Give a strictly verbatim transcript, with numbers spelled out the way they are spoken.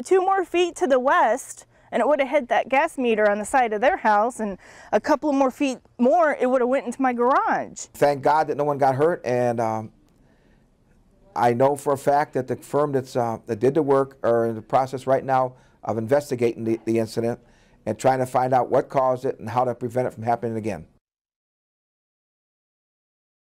two more feet to the west, and it would have hit that gas meter on the side of their house, and a couple of more feet more, it would have went into my garage. Thank God that no one got hurt, and um, I know for a fact that the firm that's, uh, that did the work are in the process right now of investigating the, the incident and trying to find out what caused it and how to prevent it from happening again.